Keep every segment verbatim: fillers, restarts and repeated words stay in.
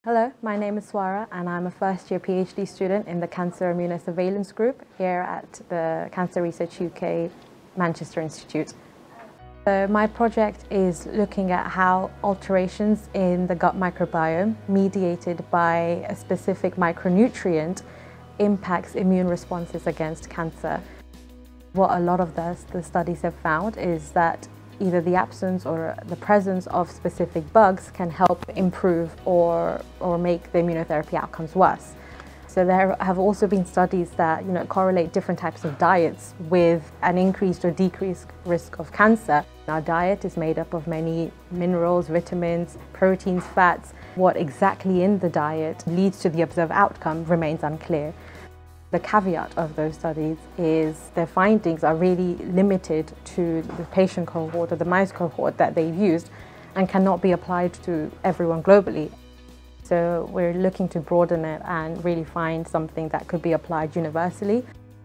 Hello, my name is Swara and I'm a first year PhD student in the Cancer Immunosurveillance group here at the Cancer Research U K Manchester Institute. So my project is looking at how alterations in the gut microbiome mediated by a specific micronutrient impacts immune responses against cancer. What a lot of the, the studies have found is that either the absence or the presence of specific bugs can help improve or, or make the immunotherapy outcomes worse. So there have also been studies that you know, correlate different types of diets with an increased or decreased risk of cancer. Our diet is made up of many minerals, vitamins, proteins, fats. What exactly in the diet leads to the observed outcome remains unclear. The caveat of those studies is their findings are really limited to the patient cohort or the mouse cohort that they've used and cannot be applied to everyone globally. So we're looking to broaden it and really find something that could be applied universally.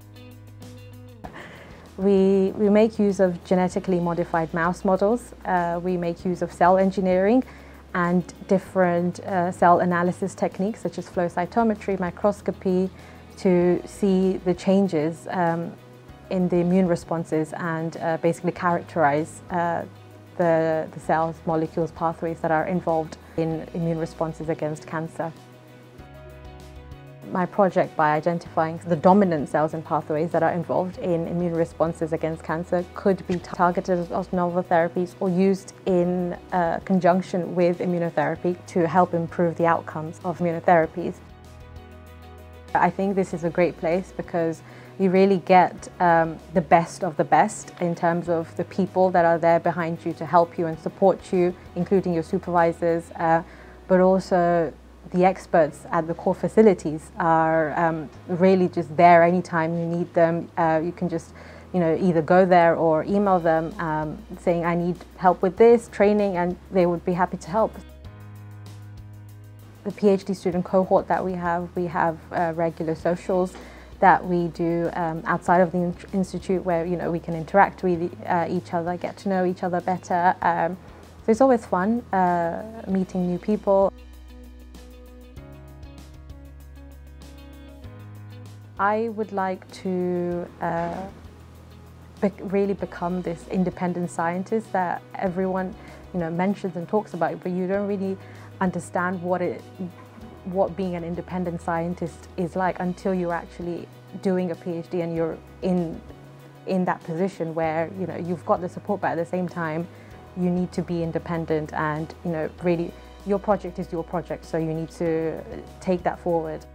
We, we make use of genetically modified mouse models. Uh, we make use of cell engineering and different uh, cell analysis techniques such as flow cytometry, microscopy, to see the changes um, in the immune responses and uh, basically characterize uh, the, the cells, molecules, pathways that are involved in immune responses against cancer. My project, by identifying the dominant cells and pathways that are involved in immune responses against cancer, could be targeted as novel therapies or used in uh, conjunction with immunotherapy to help improve the outcomes of immunotherapies. I think this is a great place because you really get um, the best of the best in terms of the people that are there behind you to help you and support you, including your supervisors, uh, but also the experts at the core facilities are um, really just there anytime you need them. Uh, you can just you know, either go there or email them um, saying, I need help with this training, and they would be happy to help. The PhD student cohort that we have, we have uh, regular socials that we do um, outside of the in institute where you know we can interact with uh, each other, get to know each other better. Um, so it's always fun uh, meeting new people. I would like to uh, be really become this independent scientist that everyone you know mentions and talks about, but you don't really understand what it, what being an independent scientist is like until you're actually doing a PhD and you're in in that position where you know you've got the support, but at the same time you need to be independent and you know really your project is your project, so you need to take that forward.